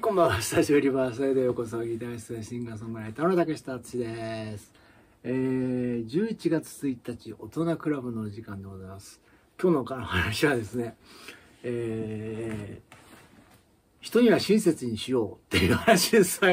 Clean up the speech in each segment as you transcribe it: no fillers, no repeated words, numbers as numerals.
こんばんは、久しぶりバーサイドようこそ、ギタリストでシンガーソングライターの竹下敦です。11月1日、大人クラブの時間でございます。今日の話はですね、人には親切にしようっていう話です。はい。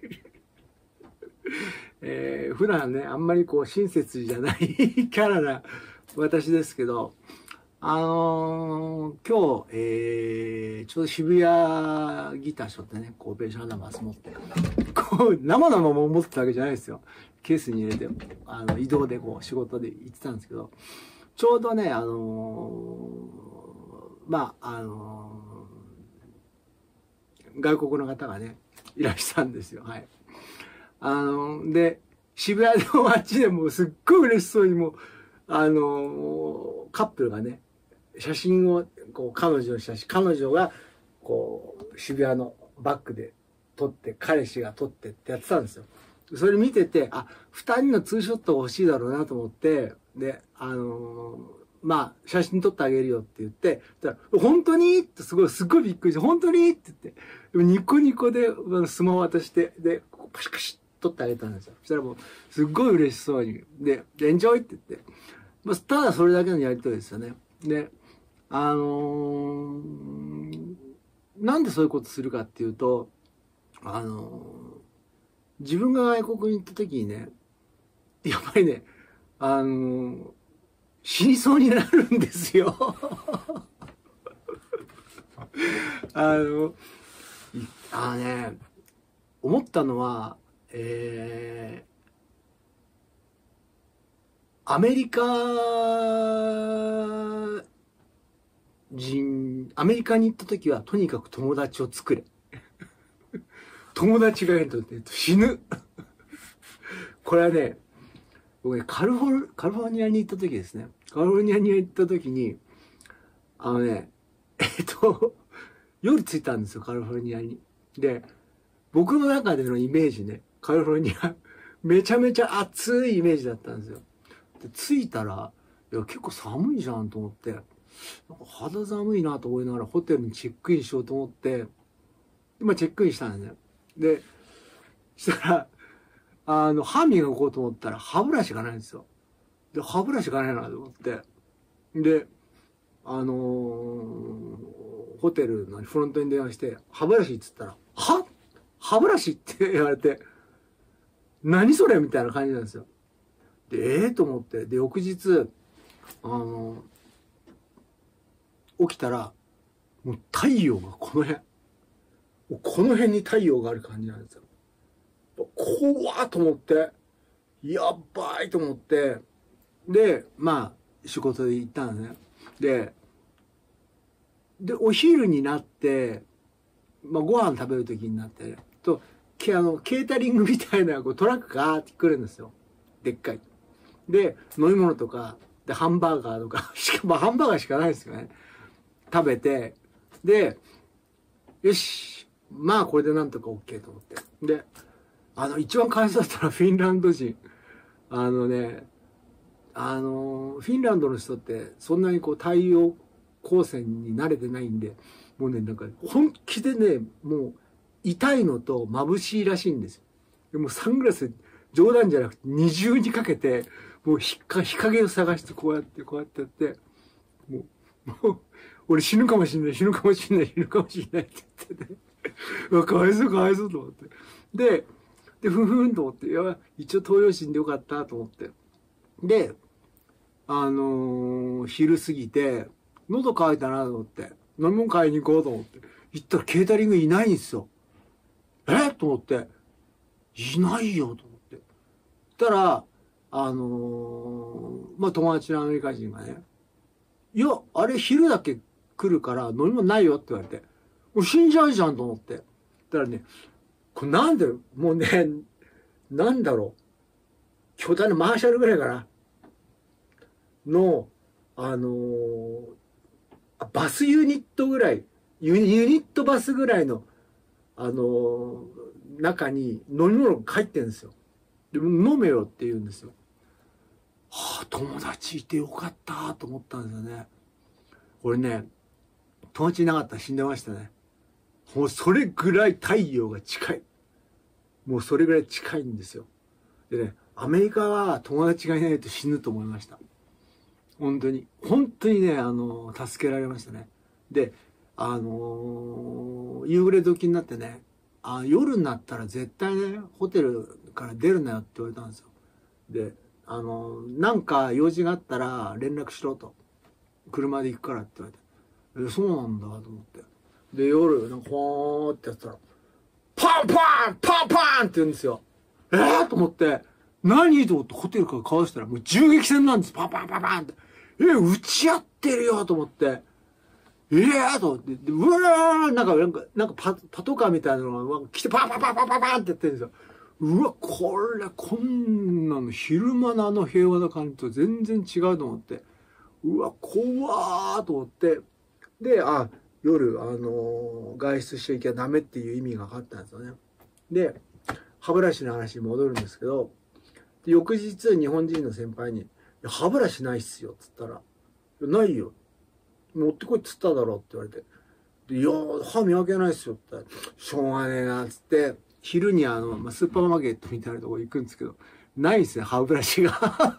普段ね、あんまりこう親切じゃないキャラな私ですけど、今日、ちょうど渋谷ギターしょってね、こうベーシャンナバス持って、こう、生々も持ってたわけじゃないですよ。ケースに入れて、移動でこう仕事で行ってたんですけど、ちょうどね、外国の方がね、いらっしゃるんですよ。はい。で、渋谷の街でもすっごい嬉しそうにもう、カップルがね、写真を、こう、彼女が、こう、渋谷のバックで撮って、彼氏が撮ってってやってたんですよ。それ見てて、二人のツーショットが欲しいだろうなと思って、で、写真撮ってあげるよって言って、本当にってすごいびっくりして、本当にって言って、ニコニコでスマホ渡して、で、パシパシッ撮ってあげたんですよ。そしたらもう、すっごい嬉しそうに、で、エンジョイって言って、ただそれだけのやりとりですよね。で、なんでそういうことするかっていうと、自分が外国に行った時にね、やっぱりね、死にそうになるんですよ。思ったのは、アメリカに行った時はとにかく友達を作れ。友達がいると死ぬ。これはね、僕ね、カリフォルニアに行った時ですね。カリフォルニアに行った時に、夜着いたんですよ、カリフォルニアに。で、僕の中でのイメージね、カリフォルニア、めちゃめちゃ暑いイメージだったんですよ。で、着いたら、いや、結構寒いじゃんと思って、なんか肌寒いなと思いながらホテルにチェックインしようと思って、チェックインしたんですね。で、したら、歯磨こうと思ったら歯ブラシがないんですよ。で、歯ブラシがないなと思って。で、ホテルのフロントに電話して、歯ブラシって言ったら、歯ブラシって言われて、何それみたいな感じなんですよ。で、と思って。で、翌日、起きたら、もう太陽がこの辺に太陽がある感じなんですよ。怖っと思って、やっばいと思って、で、仕事で行ったんですね。で、お昼になって、ご飯食べる時になって、ケータリングみたいなトラックがーって来るんですよ。でっかい。で、飲み物とか、で、ハンバーガーとか、しかもハンバーガーしかないですよね。食べて、で、よし、これでなんとか OK と思って。で、一番かわいそうだったのはフィンランド人。フィンランドの人ってそんなにこう太陽光線に慣れてないんで、もうね、なんか本気でね、もう痛いのと眩しいらしいんですよ。でもサングラス冗談じゃなくて二重にかけて、もう日陰を探してこうやってやって、もう俺死ぬかもしんないって言ってて、かわいそうと思って。で、ふんと思って、いや、一応東洋人でよかったと思って。で、昼過ぎて、喉乾いたなと思って、飲み物買いに行こうと思って、行ったらケータリングいないんですよ。と思って、いないよと思って。そしたら、友達のアメリカ人がね、いや、あれ昼だけ来るから飲み物ないよって言われて、もう死んじゃうじゃんと思って。だからね、これなんで、もうね、なんだろう。巨大なマーシャルぐらいかな。の、バスユニットぐらい、ユニットバスぐらいの、中に飲み物が入ってるんですよ。で、飲めよって言うんですよ。友達いてよかったと思ったんですよね。俺ね、友達いなかったら死んでましたね。 もうそれぐらい太陽が近い。もうそれぐらい近いんですよ。でね、アメリカは友達がいないと死ぬと思いました。本当に。本当にね、助けられましたね。で、夕暮れ時になってね、夜になったら絶対ね、ホテルから出るなよって言われたんですよ。で、なんか用事があったら連絡しろと。車で行くからって言われて。そうなんだと思って。で、夜、なんかほーってやったら、パンパンパンパンって言うんですよ。と思って、何と思ってホテルからかわしたら、もう銃撃戦なんです。パンパンパンパンって。撃ち合ってるよと思って。と思って、でうわーなんかパトカーみたいなのが来てパンパンパンパンパンパンってやってるんですよ。うわ、こんなの昼間の平和な感じと全然違うと思って。うわ、怖ーと思って。で、夜、外出しちゃいけダメっていう意味が分かったんですよね。で、歯ブラシの話に戻るんですけど、翌日日本人の先輩に、歯ブラシないっすよ、っつったら、ないよ。持ってこいっつっただろって言われて。で、いやー、歯磨けないっすよって言ったら、しょうがねえな、つって、昼にスーパーマーケットみたいなとこ行くんですけど、ないっすね、歯ブラシが。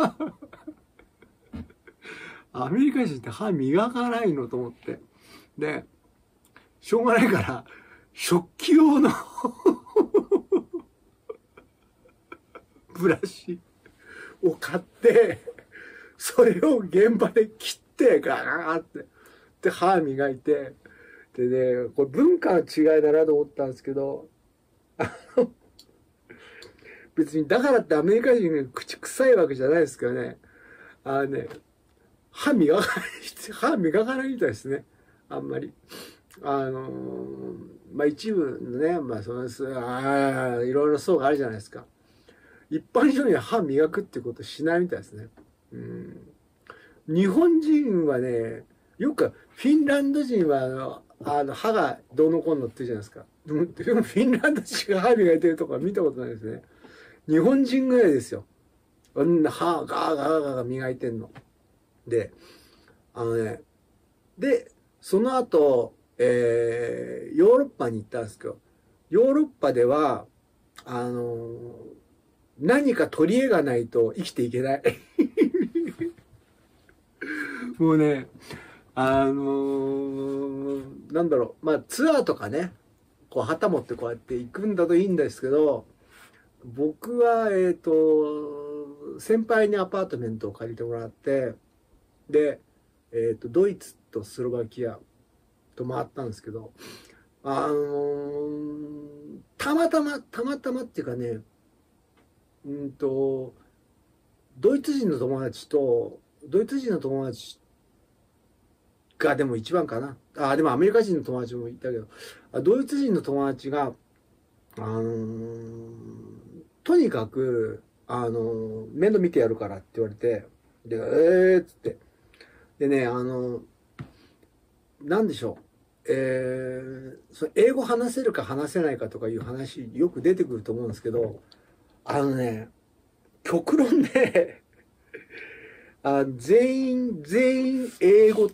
アメリカ人って歯磨かないのと思って。で、しょうがないから、食器用のブラシを買って、それを現場で切って、ガーって、で、歯磨いて、でね、これ文化の違いだなと思ったんですけど、別にだからってアメリカ人が口臭いわけじゃないですけどね、歯磨かないみたいですね。あんまり。一部のね、いろいろ層があるじゃないですか。一般人には歯磨くってことしないみたいですね。日本人はね、よくフィンランド人は歯がどうのこうのって言うじゃないですか。でもフィンランド人が歯磨いてるとか見たことないですね。日本人ぐらいですよ。あんな歯ガーガーガーガー磨いてんの。で、で、その後、ヨーロッパに行ったんですけど、ヨーロッパでは、何か取り柄がないと生きていけない。もうね、なんだろう、ツアーとかね、こう旗持ってこうやって行くんだといいんですけど、僕は、先輩にアパートメントを借りてもらって、で、ドイツとスロバキアと回ったんですけど、たまたまっていうかね、ドイツ人の友達がでも一番かな。でもアメリカ人の友達もいたけど、ドイツ人の友達が、とにかく、面倒見てやるからって言われて、で、つって。でね、なんでしょう。その英語話せるか話せないかとかいう話よく出てくると思うんですけど、極論で全員英語って、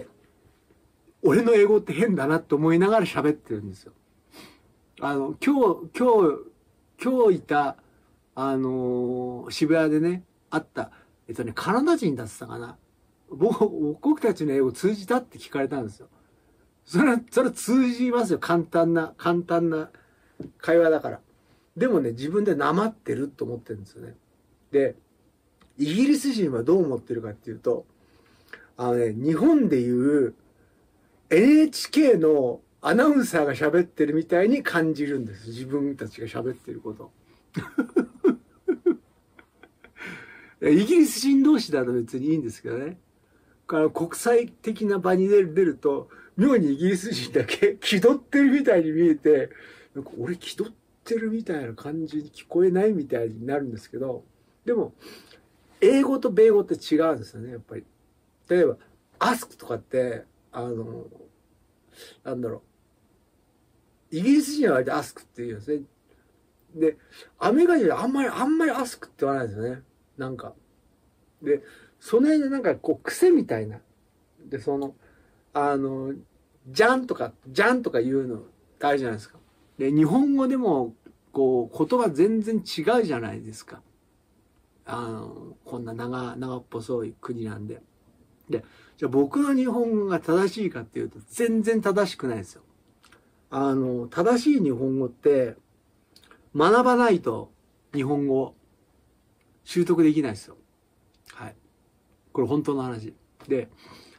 俺の英語って変だなって思いながら喋ってるんですよ。今日いた、渋谷でね、会った、カナダ人だってたかな。僕たちの英語通じたって聞かれたんですよ。それ通じますよ。簡単な会話だから。でもね、自分でなまってると思ってるんですよね。で、イギリス人はどう思ってるかっていうと、日本でいう NHK のアナウンサーが喋ってるみたいに感じるんです。自分たちが喋ってること。イギリス人同士だと別にいいんですけどね。国際的な場に出ると、妙にイギリス人だけ気取ってるみたいに見えて、なんか俺気取ってるみたいな感じに聞こえないみたいになるんですけど、でも、英語と米語って違うんですよね、やっぱり。例えば、アスクとかって、なんだろう。イギリス人は割とアスクって言うんですね。で、アメリカ人はあんまりアスクって言わないんですよね。なんか。で、その辺でなんかこう癖みたいな。で、じゃんとか言うの。 あるじゃないですか。で、日本語でも、こう、言葉全然違うじゃないですか。こんな長っぽそうい国なんで。で、じゃあ僕の日本語が正しいかっていうと、全然正しくないですよ。正しい日本語って、学ばないと日本語習得できないですよ。はい。これ本当の話。で、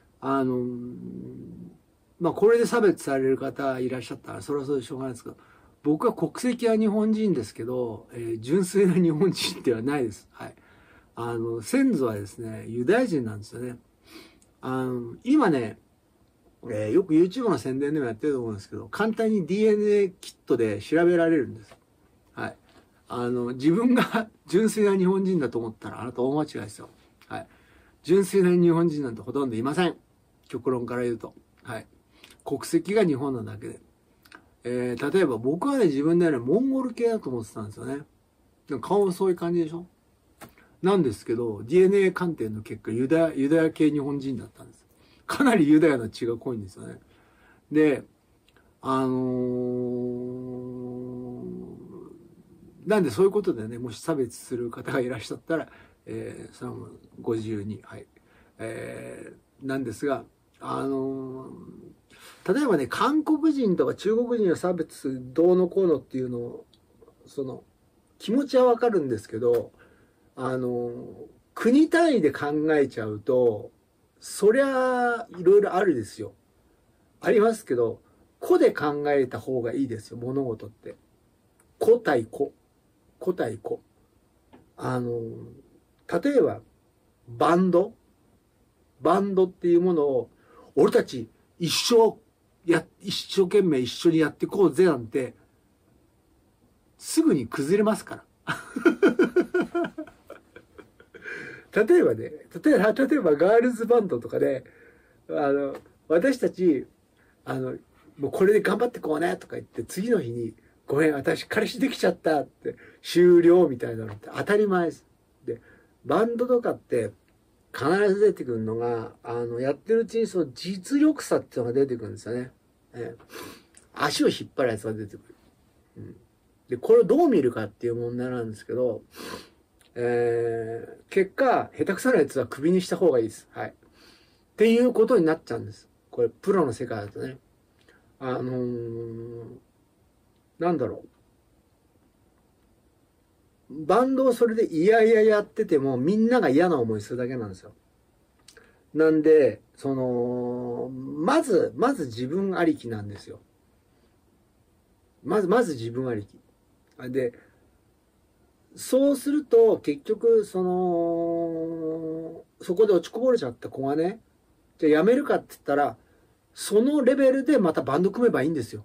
まあ、これで差別される方いらっしゃったら、それはそれでしょうがないですけど、僕は国籍は日本人ですけど、純粋な日本人ではないです。はい。先祖はですね、ユダヤ人なんですよね。今ね、よく YouTube の宣伝でもやってると思うんですけど、簡単に DNA キットで調べられるんです。はい。自分が純粋な日本人だと思ったら、あなた大間違いですよ。はい。純粋な日本人なんてほとんどいません。極論から言うと。はい。国籍が日本なだけで。例えば僕はね、自分ではね、モンゴル系だと思ってたんですよね。顔もそういう感じでしょ。なんですけど、DNA 鑑定の結果、ユダヤ系日本人だったんです。かなりユダヤの血が濃いんですよね。で、なんでそういうことでね、もし差別する方がいらっしゃったら、それはご自由に、はい。なんですが、例えばね、韓国人とか中国人を差別どうのこうのっていうのを、気持ちはわかるんですけど、国単位で考えちゃうと、そりゃ、いろいろあるですよ。ありますけど、個で考えた方がいいですよ、物事って。個対個。個対個。例えば、バンドっていうものを、俺たち一生懸命一緒にやっていこうぜなんて、すぐに崩れますから。例えばガールズバンドとかで、私たち、もうこれで頑張ってこうねとか言って、次の日に、ごめん、私彼氏できちゃったって、終了みたいなのって当たり前です。で、バンドとかって、必ず出てくるのが、やってるうちにその実力差っていうのが出てくるんですよね。足を引っ張るやつが出てくる。で、これをどう見るかっていう問題なんですけど、結果、下手くそなやつはクビにした方がいいです。はい。っていうことになっちゃうんです。これ、プロの世界だとね。なんだろう。バンドをそれでいやいややってても、みんなが嫌な思いするだけなんですよ。なんで、まず自分ありきなんですよ。まず自分ありき。で、そうすると、結局、そこで落ちこぼれちゃった子がね、じゃあやめるかって言ったら、そのレベルでまたバンド組めばいいんですよ。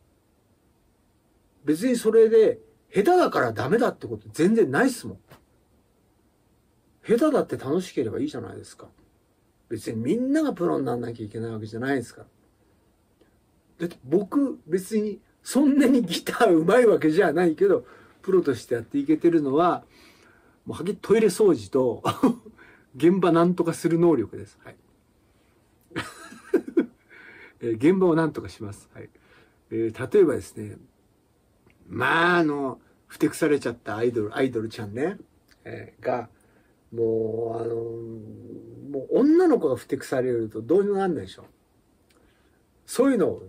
別にそれで、下手だからダメだってこと全然ないっすもん。下手だって楽しければいいじゃないですか。別にみんながプロにならなきゃいけないわけじゃないですから。だって僕、別にそんなにギター上手いわけじゃないけど、プロとしてやっていけてるのは、もうはっきりトイレ掃除と現場なんとかする能力です。はい。現場をなんとかします。はい。例えばですね、まあふてくされちゃったアイドルちゃんね、が、もう女の子がふてくされるとどうにもなんないでしょ。そういうのを、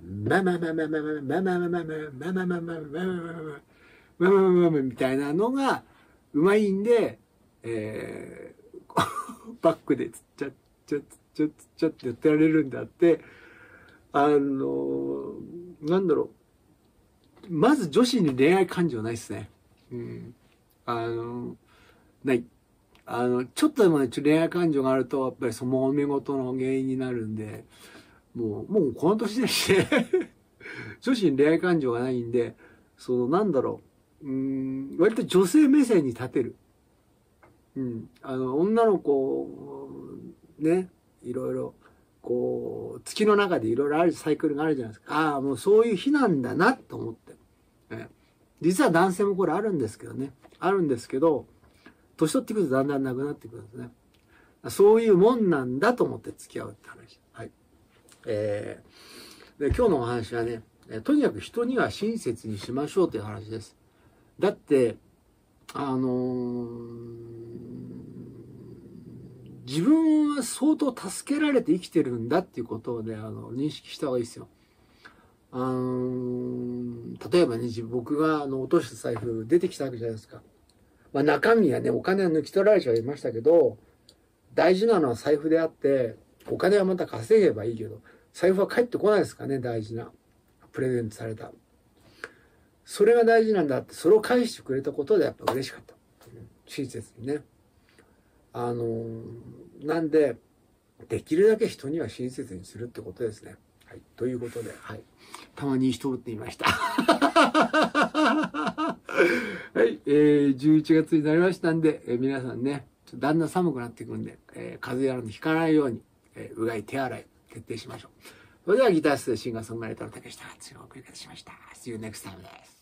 みたいなのがうまいんで、バックでつっちゃっちゃっちゃっちゃってやってられるんだって、なんだろう。まず女子に恋愛感情ないっすね。ない。ちょっとでもね、恋愛感情があると、やっぱり揉め事の原因になるんで、もうこの年でして女子に恋愛感情がないんで、なんだろう。割と女性目線に立てる。女の子、ね、いろいろ、月の中でいろいろあるサイクルがあるじゃないですか。ああ、もうそういう日なんだなと思って。実は男性もこれあるんですけどね。あるんですけど、年取ってくるとだんだんなくなってくるんですね。そういうもんなんだと思って付き合うって話。はい。で今日のお話はね、 とにかく人には親切にしましょうという話です。だって自分は相当助けられて生きてるんだっていうことをね認識した方がいいですよ。例えばね、僕が落とした財布出てきたわけじゃないですか。まあ、中身はね、お金は抜き取られちゃいましたけど、大事なのは財布であって、お金はまた稼げばいいけど、財布は返ってこないですかね、大事な。プレゼントされた。それが大事なんだって、それを返してくれたことでやっぱ嬉しかった。親切にね。なんで、できるだけ人には親切にするってことですね。はい。ということで、はい。たまに人って言いました。はい。11月になりましたんで、皆さんね、だんだん寒くなっていくんで、風邪やらにひかないように、うがい、手洗い、徹底しましょう。それではギタースでシンガーソングライターの竹下が強くお送りいたしました。See you next time です。